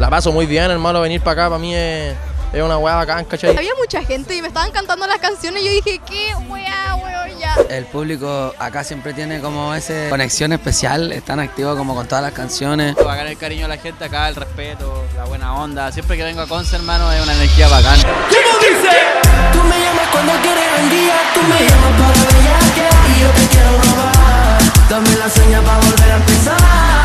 La paso muy bien, hermano, venir para acá para mí es una weá bacán, ¿cachai? Había mucha gente y me estaban cantando las canciones y yo dije, ¿qué weá, weón, ya? El público acá siempre tiene como esa conexión especial, están activos como con todas las canciones. Bacán el cariño de la gente acá, el respeto, la buena onda. Siempre que vengo a Conce, hermano, es una energía bacán. ¿Cómo dice? Tú me llamas cuando quieres un día, tú me llamas para bellaquear y yo te quiero robar. Dame la seña para volver a empezar.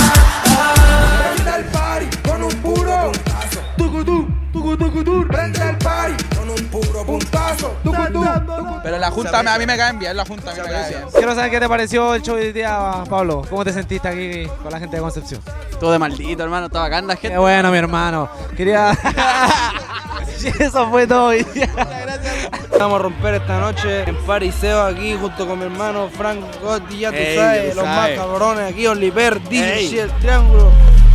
Prende el party con un puro puntazo. Prende el party con un puro puntazo. Pero la junta a mí me cae bien, la junta a mí me cae bien. Quiero saber qué te pareció el show de hoy día, Pablo. ¿Cómo te sentiste aquí con la gente de Concepción? Todo de maldito, hermano, está bacán la gente. Qué bueno, mi hermano. Quería... Eso fue todo hoy día. Vamos a romper esta noche en Pariseo aquí junto con mi hermano Frank Gotti, ya tú sabes, los más cabrones aquí, Oliver, DJ, el Triángulo.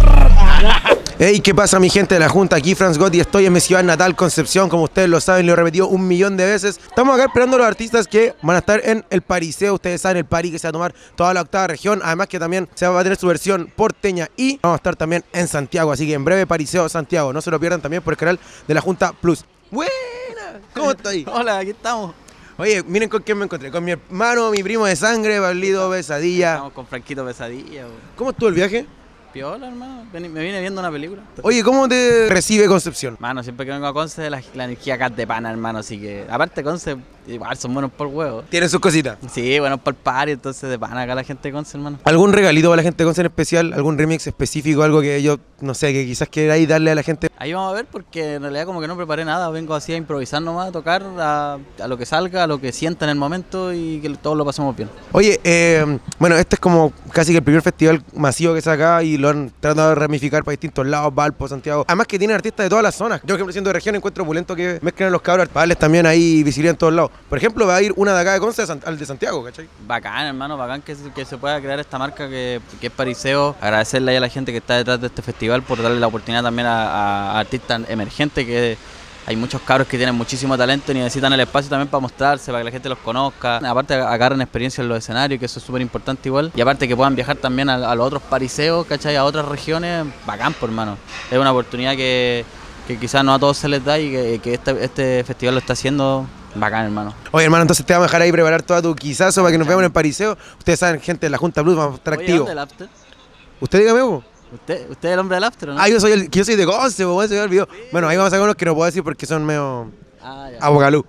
Hey, ¿qué pasa mi gente de la Junta? Aquí Franz Gotti, estoy en mi ciudad natal, Concepción, como ustedes lo saben, lo he repetido 1.000.000 de veces. Estamos acá esperando a los artistas que van a estar en el Pariseo, ustedes saben, el party que se va a tomar toda la octava región, además que también se va a tener su versión porteña y vamos a estar también en Santiago, así que en breve Pariseo Santiago, no se lo pierdan también por el canal de la Junta Plus. ¡Buena! ¿Cómo estoy? Hola, aquí estamos. Oye, miren con quién me encontré, con mi hermano, mi primo de sangre, Pablito Pesadilla. Estamos con Franquito Pesadilla. ¿Cómo estuvo el viaje? Piola, hermano. Me vine viendo una película. Oye, ¿cómo te recibe Concepción? Mano, siempre que vengo a Conce, la energía acá es de pana, hermano. Así que, aparte, Conce, igual son buenos por huevo. ¿Tienen sus cositas? Sí, buenos por party, entonces de pana acá la gente de Conce, hermano. ¿Algún regalito para la gente de Conce en especial? ¿Algún remix específico? Algo que yo, no sé, que quizás queráis darle a la gente. Ahí vamos a ver, porque en realidad como que no preparé nada. Vengo así a improvisar nomás, a tocar, a lo que salga, a lo que sienta en el momento y que todos lo pasemos bien. Oye, bueno, este es como casi que el primer festival masivo que se acá y lo han tratado de ramificar para distintos lados, Valpo, Santiago. Además que tienen artistas de todas las zonas. Yo, por ejemplo, siendo de región, encuentro opulento que mezclen a los cabros para darles también ahí visibilidad en todos lados. Por ejemplo, va a ir una de acá de Conce al de Santiago, ¿cachai? Bacán, hermano, bacán que se pueda crear esta marca que es Pariseo. Agradecerle a la gente que está detrás de este festival por darle la oportunidad también a artistas emergentes, que hay muchos cabros que tienen muchísimo talento y necesitan el espacio también para mostrarse, para que la gente los conozca. Aparte agarran experiencia en los escenarios, que eso es súper importante igual. Y aparte que puedan viajar también a los otros pariseos, ¿cachai? A otras regiones, bacán, por hermano. Es una oportunidad que quizás no a todos se les da y que este festival lo está haciendo bacán, hermano. Oye, hermano, entonces te vamos a dejar ahí preparar toda tu quizazo para que nos veamos en el Pariseo. Ustedes saben, gente de la Junta Plus, vamos a estar activos. ¿Dónde el after? ¿Usted dígame, vos? ¿Usted es el hombre del after, ¿no? Ah, yo soy de Conce, pues, se me olvidó. Sí. Bueno, ahí vamos a sacar unos que no puedo decir porque son medio... abogalú.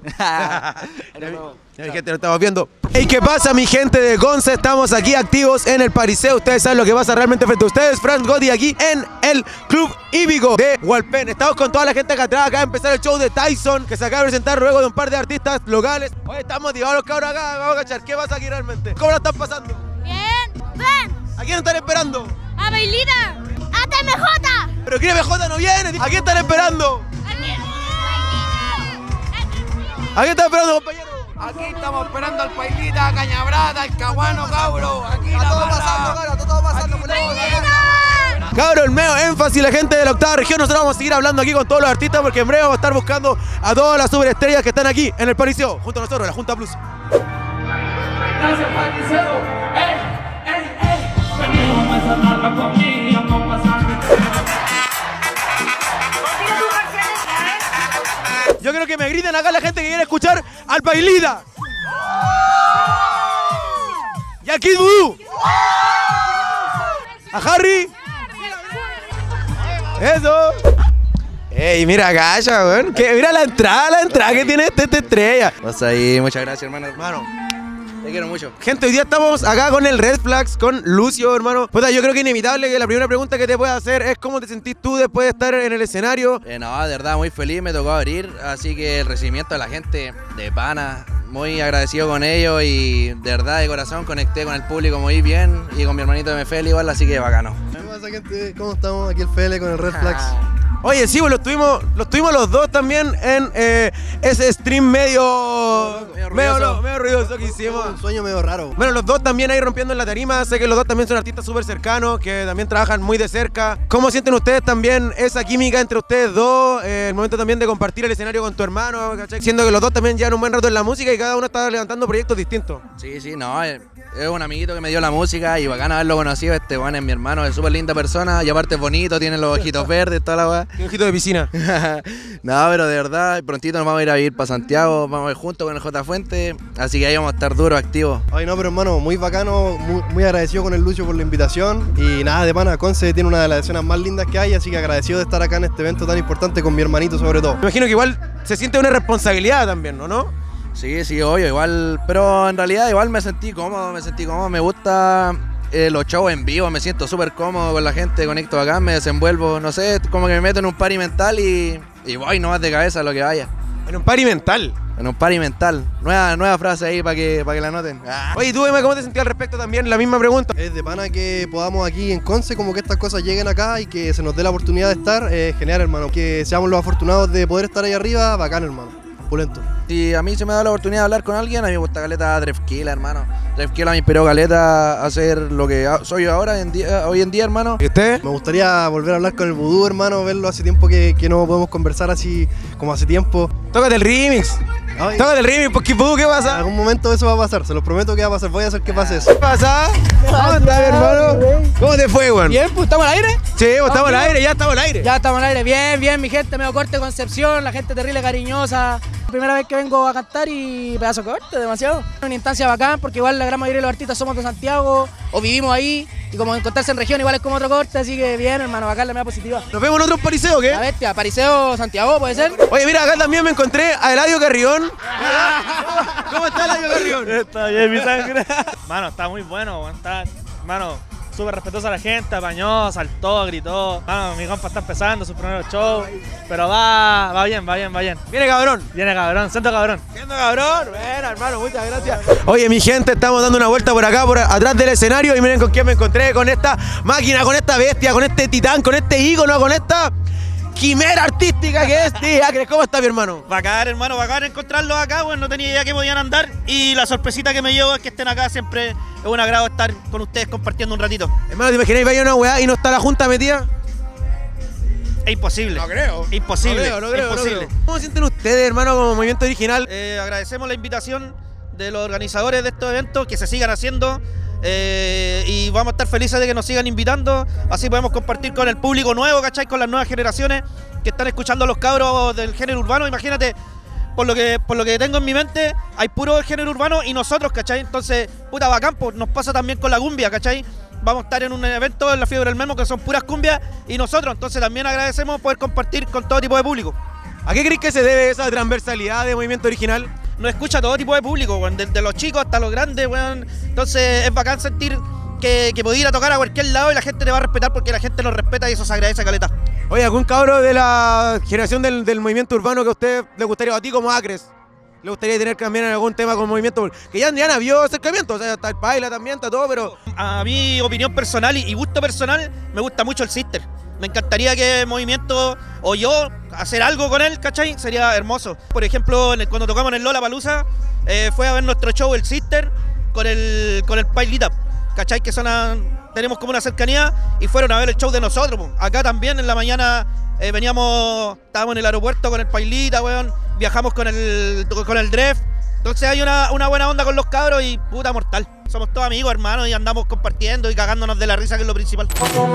Mi gente, lo estamos viendo. Hey, ¿qué pasa, mi gente de Conce? Estamos aquí activos en el Pariseo. Ustedes saben lo que pasa realmente frente a ustedes. Franz Gotti aquí en el Club Hípico de Hualpén. Estamos con toda la gente acá atrás. Acá va a empezar el show de Tyson, que se acaba de presentar luego de un par de artistas locales. Oye, estamos motivados los cabros acá. Vamos a cachar. ¿Qué pasa aquí realmente? ¿Cómo la están pasando? Bien, ven. ¿A quién están esperando? A Bailita. A TMJ. ¿Pero quién MJ no viene? ¿A quién están esperando? ¿A quién están esperando, compañero? Aquí estamos esperando al Pailita, a Cañabrata, al Caguano, cabro. Aquí está todo pasando, cara, está todo pasando. Cabro, el medio énfasis, la gente de la octava región. Nosotros vamos a seguir hablando aquí con todos los artistas porque en breve vamos a estar buscando a todas las superestrellas que están aquí en el Pariseo, junto a nosotros, la Junta Plus. Gracias, Pariseo. Venimos a sanarla conmigo, vamos a pasar. Yo creo que me griten acá la gente que quiere escuchar al Pailita. Y al Kid Voodoo. A Harry. Eso. Ey, mira, calla, weón. Mira la entrada que tiene esta estrella. Vas ahí, muchas gracias, hermano. Hermano. Te quiero mucho. Gente, hoy día estamos acá con el Red Flags, con Lucio, hermano. Puta, yo creo que inevitable que la primera pregunta que te pueda hacer es cómo te sentís tú después de estar en el escenario. No, de verdad, muy feliz, me tocó abrir, así que el recibimiento de la gente de pana, muy agradecido con ellos y de verdad, de corazón, conecté con el público muy bien y con mi hermanito de Mefeli igual, así que bacano. ¿Qué pasa, gente? ¿Cómo estamos? Aquí el Fele con el Red Flags. Oye, sí, pues los tuvimos los dos también en ese stream medio ruidoso que hicimos. Un sueño medio raro. Bueno, los dos también ahí rompiendo en la tarima. Sé que los dos también son artistas súper cercanos, que también trabajan muy de cerca. ¿Cómo sienten ustedes también esa química entre ustedes dos? El momento también de compartir el escenario con tu hermano, ¿cachai? Siendo que los dos también llevan un buen rato en la música y cada uno está levantando proyectos distintos. Sí, no, Es un amiguito que me dio la música y bacán haberlo conocido. Este weón es mi hermano, es súper linda persona y aparte es bonito, tiene los ojitos verdes, toda la weá. Un ojito de piscina. No, pero de verdad, prontito nos vamos a ir a vivir para Santiago, vamos a ir juntos con el J Fuente, así que ahí vamos a estar duros, activos. Ay, no, pero hermano, muy bacano, muy agradecido con el Lucho por la invitación. Y nada, de pana, Conce tiene una de las escenas más lindas que hay, así que agradecido de estar acá en este evento tan importante con mi hermanito sobre todo. Me imagino que igual se siente una responsabilidad también, ¿no? Sí, sí, obvio, igual, pero en realidad igual me sentí cómodo, me gusta los shows en vivo, me siento súper cómodo con la gente, conecto acá, me desenvuelvo, no sé, como que me meto en un party mental y voy nomás de cabeza a lo que vaya. ¿En un party mental? En un party mental, nueva frase ahí para que la anoten. Oye, tú, Emma, ¿cómo te sentías al respecto también? La misma pregunta. Es de pana que podamos aquí en Conce, como que estas cosas lleguen acá y que se nos dé la oportunidad de estar, genial, hermano. Que seamos los afortunados de poder estar ahí arriba, bacán, hermano. Pulento. Si a mí se me da la oportunidad de hablar con alguien, a mí me gusta caleta Drefkila, hermano. Drefkila me inspiró caleta a hacer lo que soy yo ahora, hoy en día, hermano. ¿Y usted? Me gustaría volver a hablar con el Vudú, hermano, verlo hace tiempo que no podemos conversar así como hace tiempo. Tócate el remix. Ay. Tócate el remix, porque ¿qué pasa? En algún momento eso va a pasar, se lo prometo que va a pasar, voy a hacer que pase eso. ¿Qué pasa? ¿Cómo estás, hermano? ¿Cómo te fue, weón? Bien, pues, ¿estamos al aire? Sí, pues, estamos al aire, ya estamos al aire. Ya estamos al aire, bien, mi gente, medio corte Concepción, la gente terrible, cariñosa. Primera vez que vengo a cantar y pedazo de corte, demasiado. Una instancia bacán porque igual la gran mayoría de los artistas somos de Santiago o vivimos ahí y como encontrarse en región igual es como otro corte, así que bien, hermano, bacán, la media positiva. ¿Nos vemos en otro pariseo o qué? La bestia, pariseo Santiago, ¿puede ser? Oye, mira, acá también me encontré a Eladio Carrión. ¿Cómo está Eladio Carrión? Está bien, mi sangre. Mano, está muy bueno, está, mano, súper respetuoso a la gente, apañó, saltó, gritó. Mano, mi compa está empezando su primer show, pero va bien. Viene cabrón. Siento cabrón. Bueno, hermano, muchas gracias. Oye, mi gente, estamos dando una vuelta por acá, por atrás del escenario y miren con quién me encontré, con esta máquina, con esta bestia, con este titán, con este ícono, con esta quimera artística que es Tía Acres. ¿Cómo está, mi hermano? Bacán, hermano, bacán encontrarlos acá, bueno, no tenía idea que podían andar y la sorpresita que me llevo es que estén acá, siempre es un agrado estar con ustedes compartiendo un ratito. Hermano, ¿te imagináis vaya una weá y no está la junta metida? Es imposible. No creo. Imposible. No creo. Imposible. ¿Cómo sienten ustedes, hermano, como movimiento original? Agradecemos la invitación de los organizadores de estos eventos, que se sigan haciendo. Y vamos a estar felices de que nos sigan invitando, así podemos compartir con el público nuevo, ¿cachai? Con las nuevas generaciones que están escuchando a los cabros del género urbano. Imagínate, por lo que tengo en mi mente, hay puro género urbano y nosotros, ¿cachai? Entonces, puta bacán, pues nos pasa también con la cumbia, ¿cachai? Vamos a estar en un evento en la Fiebre del Memo que son puras cumbias y nosotros, entonces también agradecemos poder compartir con todo tipo de público. ¿A qué crees que se debe esa transversalidad de movimiento original? Nos escucha todo tipo de público, weón, desde los chicos hasta los grandes, weón. Entonces es bacán sentir que podés ir a tocar a cualquier lado y la gente te va a respetar porque la gente nos respeta y eso se agradece, caleta. Oye, ¿algún cabro de la generación del movimiento urbano que a usted le gustaría, a ti como Acres, le gustaría tener también algún tema con movimiento? Que ya vio acercamiento, o sea, está el Paila también, está todo, pero... A mi opinión personal y gusto personal, me gusta mucho el Sister. Me encantaría que el movimiento o yo hacer algo con él, ¿cachai? Sería hermoso. Por ejemplo, cuando tocamos en el Lollapalooza, fue a ver nuestro show, el Sister, con el Pailita, ¿cachai? Que tenemos como una cercanía y fueron a ver el show de nosotros. Po. Acá también en la mañana estábamos en el aeropuerto con el Pailita, weón, viajamos con el Dref. Entonces hay una buena onda con los cabros y puta mortal. Somos todos amigos, hermanos, y andamos compartiendo y cagándonos de la risa, que es lo principal.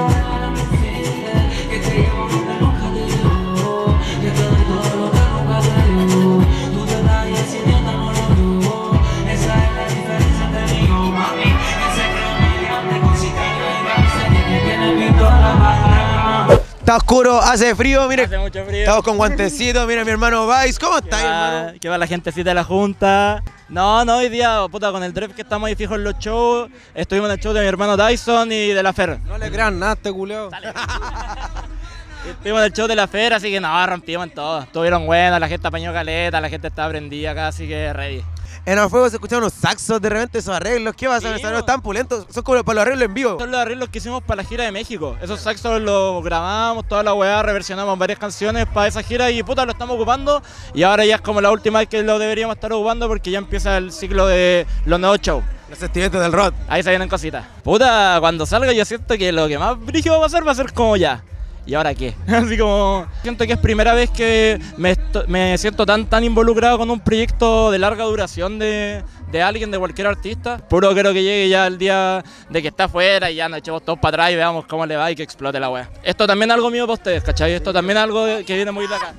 Está oscuro, hace frío, mire. Hace mucho frío. Estamos con guantecitos, mira mi hermano Vice. ¿Cómo está, hermano? ¿Qué va la gentecita de la junta? No, hoy día, puta, con el Dref que estamos ahí fijos en los shows, estuvimos en el show de mi hermano Dyson y de la Fer. No le crean nada a este culeo. Estuvimos en el show de la Fer, así que no, rompimos en todo. Estuvieron buenas, la gente apañó caleta, la gente estaba prendida acá, así que ready. En el fuego se escucharon unos saxos de repente, esos arreglos. ¿Qué pasa? Sí, Esos están pulentos. Son como para los arreglos en vivo. Son los arreglos que hicimos para la gira de México. Esos saxos los grabamos, toda la weá, reversionamos varias canciones para esa gira y puta, lo estamos ocupando. Y ahora ya es como la última vez que lo deberíamos estar ocupando porque ya empieza el ciclo de los nuevos shows. Los sentimientos del rock. Ahí se vienen cositas. Puta, cuando salga yo siento que lo que más brígido va a ser como ya. ¿y ahora qué? Así como, siento que es primera vez que me siento tan involucrado con un proyecto de larga duración de alguien, de cualquier artista. Puro quiero que llegue ya el día de que está afuera y ya nos echemos todos para atrás y veamos cómo le va y que explote la wea. Esto también es algo mío para ustedes, ¿cachai? Esto también es algo que viene muy de acá.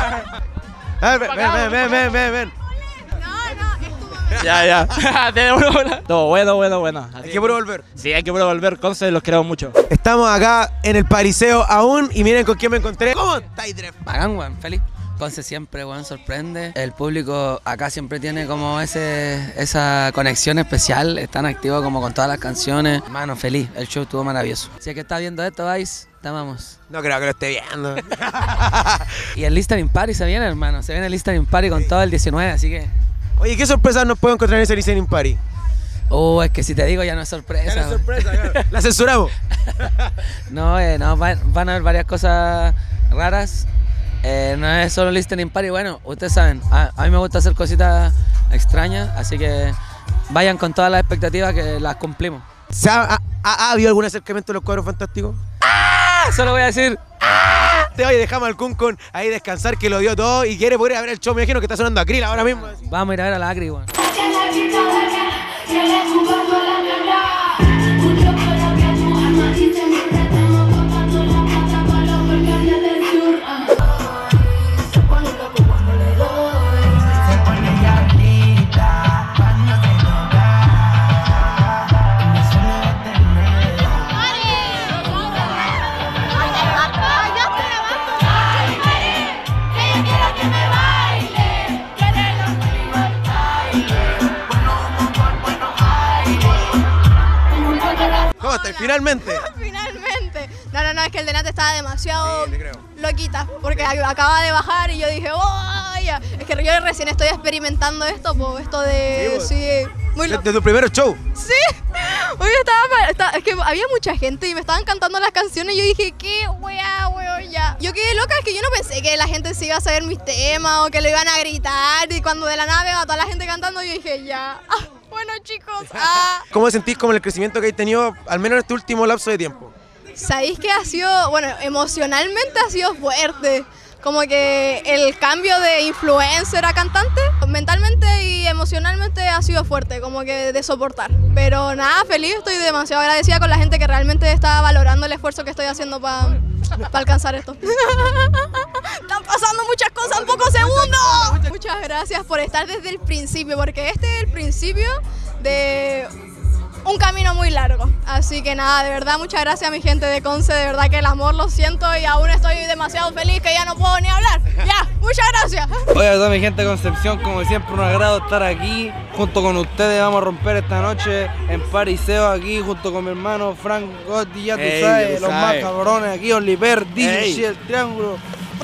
Ven. Ya. Todo bueno. Hay que puro volver. Sí, hay que puro volver, Conce, los queremos mucho. Estamos acá en el Pariseo aún y miren con quién me encontré. ¿Cómo estáis, Dref? Bacán, weón, feliz. Conce siempre, weón, sorprende. El público acá siempre tiene como esa conexión especial. Están activos como con todas las canciones. Mano, feliz. El show estuvo maravilloso. Si es que está viendo esto, Vice, te amamos. No creo que lo esté viendo. Y el Listening Party se viene, hermano. Se viene el Listening Party con todo el 19, así que... Oye, ¿qué sorpresas nos puedo encontrar en ese Listening Party? Es que si te digo ya no es sorpresa. Ya no es sorpresa, claro. La censuramos. No, van a haber varias cosas raras. No es solo Listening Party, bueno, ustedes saben, a mí me gusta hacer cositas extrañas, así que vayan con todas las expectativas que las cumplimos. ¿Ha habido algún acercamiento a los Cuadros Fantásticos? Solo voy a decir... Oye, dejamos al Kunkun ahí descansar, que lo dio todo y quiere poder ir a ver el show. Me imagino que está sonando Acril ahora mismo. Vamos a ir a ver a la Acri, weón. ¿Cómo estás? Finalmente. Finalmente. No, es que el delante estaba demasiado loquita, porque acaba de bajar y yo dije, ¡oh! Ya. Es que yo recién estoy experimentando esto, pues, esto de... Sí, muy loco. ¿De tu primer show? Sí. Oye, es que había mucha gente y me estaban cantando las canciones y yo dije, ¿qué wea, weón, ya? Yo quedé loca, es que yo no pensé que la gente se iba a saber mis temas o que lo iban a gritar, y cuando de la nave va toda la gente cantando yo dije, ya... Bueno, chicos, ¿Cómo sentís como el crecimiento que has tenido, al menos en este último lapso de tiempo? Sabéis que ha sido, bueno, emocionalmente ha sido fuerte. Como que el cambio de influencer a cantante, mentalmente y emocionalmente ha sido fuerte, como que de soportar. Pero nada, feliz, estoy demasiado agradecida con la gente que realmente está valorando el esfuerzo que estoy haciendo para alcanzar esto. Están pasando muchas cosas en pocos segundos. Muchas gracias por estar desde el principio, porque este es el principio de un camino muy largo. Así que nada, de verdad, muchas gracias a mi gente de Conce, de verdad que el amor lo siento y aún estoy demasiado feliz que ya no puedo ni hablar. Ya, muchas gracias. Oye, a toda mi gente de Concepción, como siempre un agrado estar aquí junto con ustedes. Vamos a romper esta noche en Pariseo aquí junto con mi hermano Frank Gotti, ya tú sabes, los más cabrones aquí, Oliver, DJ, el Triángulo.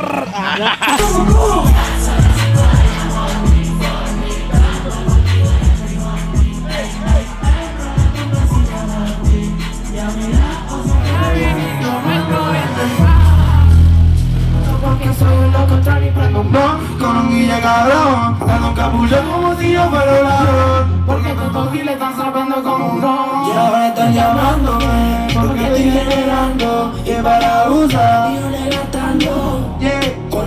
Porque soy un loco extraño y prendo un blon con un guille cabrón, dando un capullo como si yo fuera un ladrón. Porque estos giles están sabiendo como un ron. Y ahora están llamándome porque estoy generando y para usar y yo le gastando. Con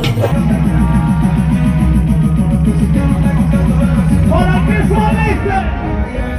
¡Para que suaviste!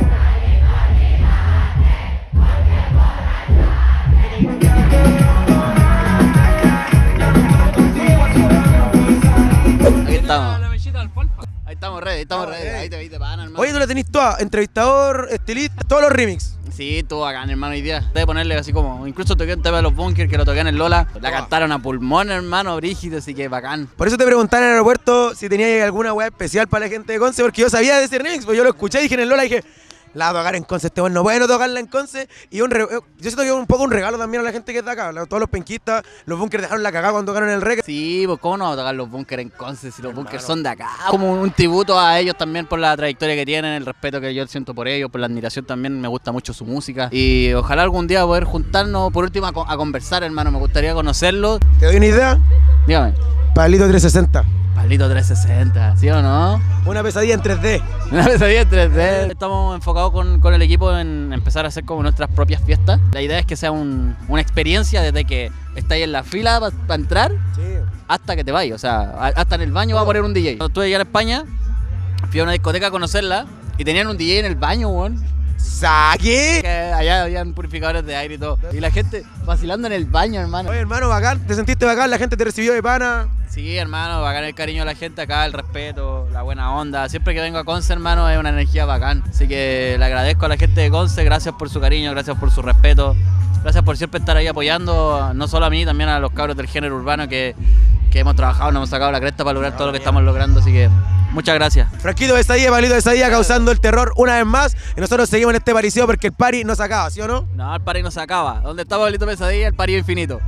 Ahí estamos ready, ahí te viste, pana, hermano. Oye, tú la tenés toda, entrevistador, estilista, todos los remix. Sí, estuvo bacán, hermano, hoy día. Debe ponerle así como, incluso toqué un tema de los Bunkers que lo toqué en el Lola. La cantaron a pulmón, hermano, brígido, así que bacán. Por eso te preguntaba en el aeropuerto si tenías alguna weá especial para la gente de Conce, porque yo sabía de ese remix, pues yo lo escuché y dije en el Lola y dije, la va a tocar en Conce, este bueno, no puede no tocarla en Conce. Y yo siento que es un poco un regalo también a la gente que está acá. Todos los penquistas, los Bunkers dejaron la cagada cuando tocaron el reggae. Sí, pues cómo no va a tocar los Bunkers en Conce si los Bunkers son de acá. Como un tributo a ellos también por la trayectoria que tienen, el respeto que yo siento por ellos, por la admiración también, me gusta mucho su música. Y ojalá algún día poder juntarnos, por último, a conversar, hermano, me gustaría conocerlos. ¿Te doy una idea? Dígame. Pablito 360. Pablito 360, ¿sí o no? Una pesadilla en 3D. Una pesadilla en 3D. Estamos enfocados con el equipo en empezar a hacer como nuestras propias fiestas. La idea es que sea una experiencia desde que está ahí en la fila para entrar hasta que te vayas. O sea, hasta en el baño va a poner un DJ. Cuando estuve allá en España, fui a una discoteca a conocerla y tenían un DJ en el baño, weón. ¿Saque? Allá habían purificadores de aire y todo. Y la gente vacilando en el baño, hermano. Oye, hermano, bacán, ¿te sentiste bacán? ¿La gente te recibió de pana? Sí, hermano, bacán el cariño de la gente acá, el respeto, la buena onda. Siempre que vengo a Conce, hermano, es una energía bacán. Así que le agradezco a la gente de Conce, gracias por su cariño, gracias por su respeto. Gracias por siempre estar ahí apoyando, no solo a mí, también a los cabros del género urbano que hemos trabajado, nos hemos sacado la cresta para lograr todo lo que estamos logrando, así que muchas gracias. Franquito de Estadía, Pablito de Estadía, causando el terror una vez más. Y nosotros seguimos en este pariseo porque el party no se acaba, ¿sí o no? No, el party no se acaba. ¿Dónde está Pablito Pesadilla? El party es infinito.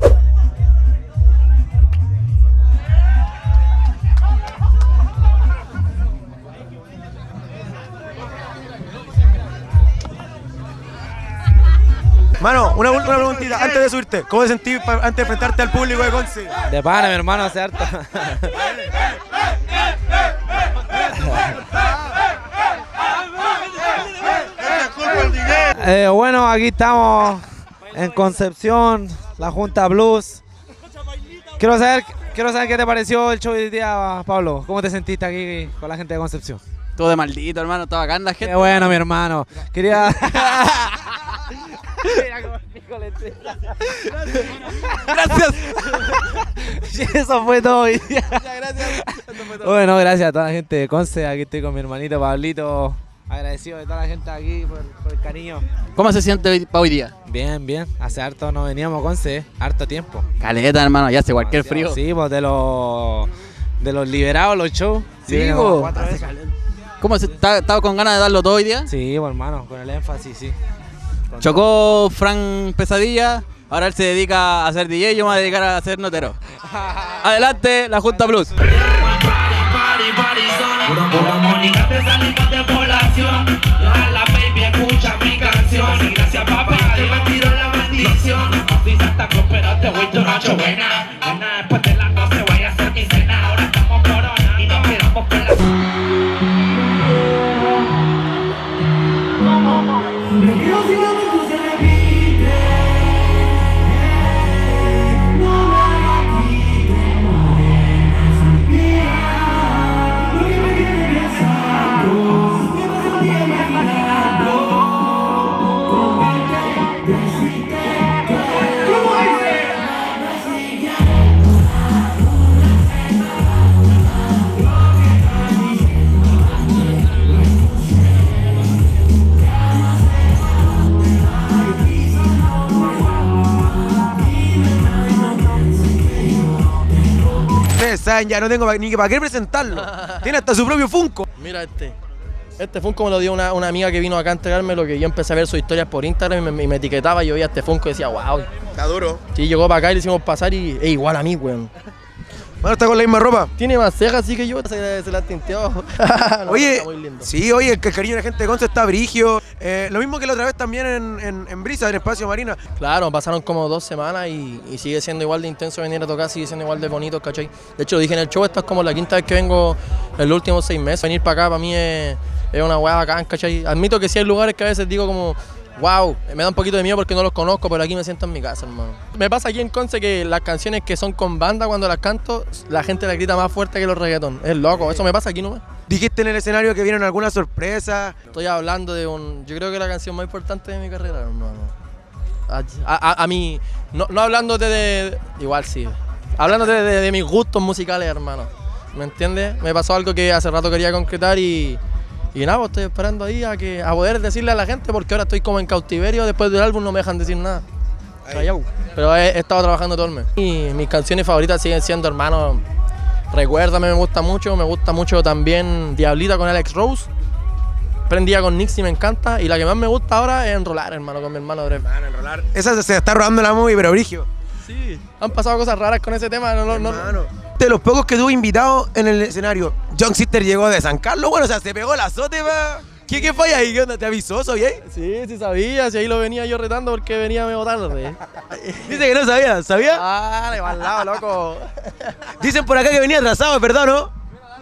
Mano, una preguntita antes de subirte. ¿Cómo te sentís antes de enfrentarte al público de Conce? De pana, mi hermano, hace harto. Bueno, aquí estamos en Concepción, la Junta Blues. Quiero saber qué te pareció el show de hoy día, Pablo. ¿Cómo te sentiste aquí con la gente de Concepción? Todo de maldito, hermano, estaba bacán la gente. Qué bueno, mi hermano. Quería... Gracias. Eso fue todo hoy día. Gracias. Bueno, gracias a toda la gente de Conce. Aquí estoy con mi hermanito Pablito. Agradecido de toda la gente aquí por el cariño. ¿Cómo se siente para hoy día? Bien, bien. Hace harto no veníamos a Conce, harto tiempo. Caleta, hermano, ya hace cualquier frío. Sí, pues de los liberados, los shows. Sí, pues. ¿Cómo se estaba con ganas de darlo todo hoy día? Sí, pues, hermano, con el énfasis, sí. Chocó Frank Pesadilla, ahora él se dedica a ser DJ y yo me voy a dedicar a ser notero. Adelante, la Junta Blues. Pura Mónica de salida de población. La baby escucha mi canción. Y gracias papá, yo me tiro la bendición. Si Santa Cruz, pero te voy tu noche buena. Después de las 12 voy a hacer mi cena. Ahora estamos corona y nos quedamos con la... Me quedo sin la mente, se repite. No me hagas quite, morena, suspira. Lo que me tiene pensando, me pasa el día imaginando. Comerte, decirte, ¿cómo dice? Ustedes saben, ya no tengo ni para qué presentarlo. Tiene hasta su propio Funko. Mira este Funko me lo dio una amiga que vino acá a entregármelo, que yo empecé a ver sus historias por Instagram y me etiquetaba y yo veía este Funko y decía, wow. Está duro. Sí, llegó para acá y le hicimos pasar y es igual a mí, weón. Bueno, está con la misma ropa. Tiene más cejas, así que yo se la tinteó. No, oye, sí, oye, el cariño de la gente de Conce está brigio. Lo mismo que la otra vez también en Brisa, en Espacio Marina. Claro, pasaron como 2 semanas y sigue siendo igual de intenso venir a tocar, sigue siendo igual de bonito, ¿cachai? De hecho, lo dije en el show, esta es como la 5ª vez que vengo en los últimos 6 meses. Venir para acá para mí es una hueá bacán, ¿cachai? Admito que sí hay lugares que a veces digo como... Wow, me da un poquito de miedo porque no los conozco, pero aquí me siento en mi casa, hermano. Me pasa aquí en Conce que las canciones que son con banda, cuando las canto, la gente la grita más fuerte que los reggaetón. Es loco, eso me pasa aquí nomás. Dijiste en el escenario que vienen algunas sorpresas. Estoy hablando de yo creo que la canción más importante de mi carrera, hermano. A mí, no hablándote de... Igual sí. Hablándote de mis gustos musicales, hermano. ¿Me entiendes? Me pasó algo que hace rato quería concretar y nada, pues estoy esperando ahí a poder decirle a la gente porque ahora estoy como en cautiverio, después del álbum no me dejan decir nada. Pero he estado trabajando todo el mes. Y mis canciones favoritas siguen siendo, hermano, Recuérdame me gusta mucho también Diablita con Alex Rose. Prendía con Nixie me encanta y la que más me gusta ahora es Enrolar, hermano, con mi hermano Dre. Enrolar. Esa se está rodando la movie, pero brigio. Sí, han pasado cosas raras con ese tema, no. De los pocos que tuve invitados en el escenario, Young Sister llegó de San Carlos, bueno, o sea, se pegó el azote, pa. ¿Qué fue ahí? ¿Qué onda? ¿Te avisó, sabías? Sí sabía, si ahí lo venía yo retando porque venía medio tarde. Dice que no sabía, ¿sabía? Ah, le va al lado, loco. Dicen por acá que venía atrasado, es verdad, ¿no?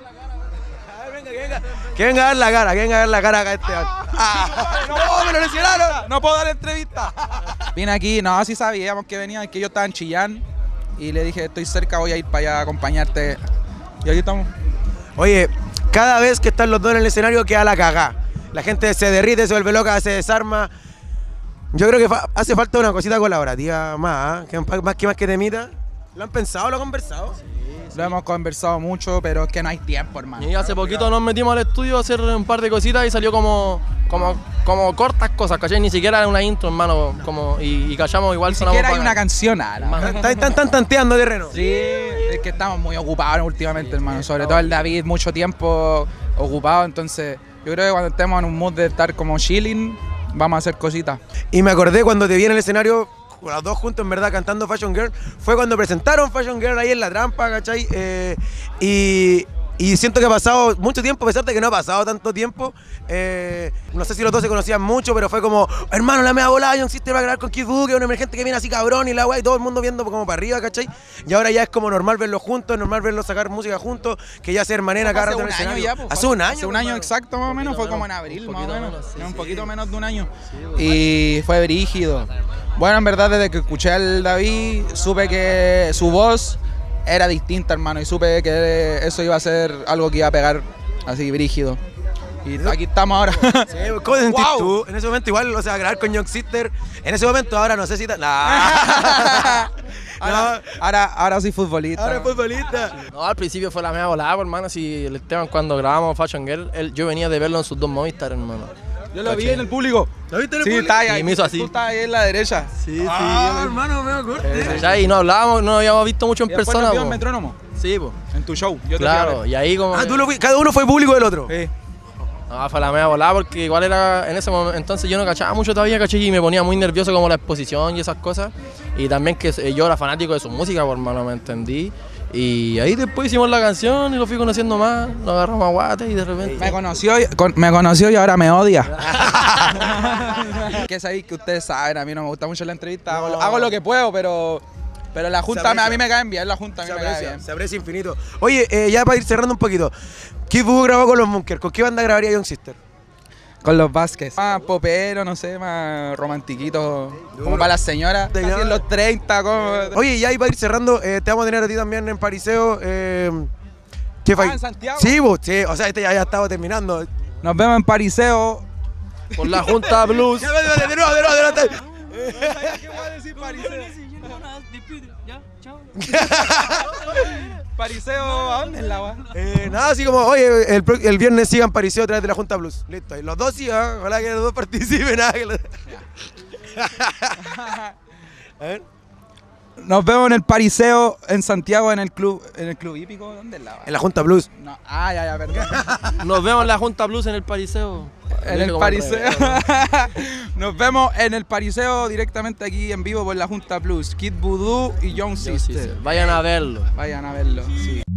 Que venga a dar la cara, acá este. No, me lo lesionaron. No puedo dar entrevista. Vine aquí, no, sí sabíamos que venían, que ellos estaban chillando. y le dije, estoy cerca, voy a ir para allá a acompañarte. Y aquí estamos. Oye, cada vez que están los dos en el escenario queda la cagá. La gente se derrite, se vuelve loca, se desarma. Yo creo que hace falta una cosita colaborativa más, ¿eh? Más que temita. ¿Lo han pensado, lo han conversado? Lo hemos conversado mucho, pero es que no hay tiempo, hermano. Y hace poquito nos metimos al estudio a hacer un par de cositas y salió como cortas cosas, ¿cachai? Ni siquiera una intro, hermano, y callamos igual. Ni siquiera hay una canción, Están tanteando terreno. Sí, es que estamos muy ocupados últimamente, hermano. Sobre todo el David, mucho tiempo ocupado, entonces yo creo que cuando estemos en un mood de estar como chilling, vamos a hacer cositas. Y me acordé cuando te vi en el escenario, los dos juntos en verdad cantando Fashion Girl, fue cuando presentaron Fashion Girl ahí en La Trampa, ¿cachai? Y siento que ha pasado mucho tiempo, a pesar de que no ha pasado tanto tiempo. No sé si los dos se conocían mucho, pero fue como, hermano, la mea volada, Young Sister va a grabar con Kid Voodoo, que es un emergente que viene así cabrón y la weá, y todo el mundo viendo como para arriba, ¿cachai? Y ahora ya es como normal verlos juntos, normal verlos sacar música juntos, que ya se hermanen cada rato en el escenario. Hace un año exacto más o menos, fue como en abril más o menos, un poquito menos de un año. Y fue brígido. Bueno, en verdad desde que escuché al David, supe que su voz era distinta, hermano, y supe que eso iba a ser algo que iba a pegar así brígido. Y aquí estamos ahora. Sí, ¿cómo te sentís tú? En ese momento igual, o sea, grabar con Young Sister, en ese momento ahora no sé si... Ahora soy futbolista. Ahora es futbolista. No, al principio fue la mea volada, hermano, si el Esteban cuando grabamos Fashion Girl, yo venía de verlo en sus dos Movistar, hermano. Yo lo vi en el público. ¿Lo viste en el público? Sí, está ahí. Y me hizo así. Tú estás ahí en la derecha. Sí, hermano, me acordé. Y no hablábamos, no habíamos visto mucho en persona. ¿Nos vio en Metrónomo? Sí, pues. En tu show. Yo claro, y ahí como... cada uno fue público del otro. Sí. No, fue la mea volada porque igual era en ese momento, entonces yo no cachaba mucho todavía, caché, y me ponía muy nervioso como la exposición y esas cosas. Y también que yo era fanático de su música, por hermano, me entendí. Y ahí después hicimos la canción y lo fui conociendo más, nos agarramos a guate y de repente... Me conoció y ahora me odia. Que sabéis que ustedes saben, a mí no me gusta mucho la entrevista, hago lo que puedo, pero la junta a mí me cae bien, la junta a mí me cae bien. Se aprecia infinito. Oye, ya para ir cerrando un poquito, Kid Voodoo grabó con los Bunkers, ¿con qué banda grabaría Young Sister? Con los Vázquez. Más popero, no sé, más romantiquito, como para las señoras, casi en los 30. Como... Oye, ya para ir cerrando, te vamos a tener a ti también en Pariseo. ¿En Santiago? Sí, vos, sí, o sea, ya estaba terminando. Nos vemos en Pariseo. Por la Junta Blues. De nuevo. ¿Qué voy a decir Pariseo? Ya, chao. Pariseo, ¿a dónde es la va? Nada, así como, oye, el viernes sigan Pariseo a través de la Junta Blues. Listo, y los dos sigan, ojalá que los dos participen. A ver. Nos vemos en el Pariseo en Santiago, en el club hípico. ¿Dónde es la va? En la Junta Blues. No. Ya, perdón. Nos vemos en la Junta Blues en el Pariseo. En el Pariseo. Nos vemos en el Pariseo directamente aquí en vivo por la Junta Blues. Kid Voodoo y Young Sister. Vayan a verlo. Sí.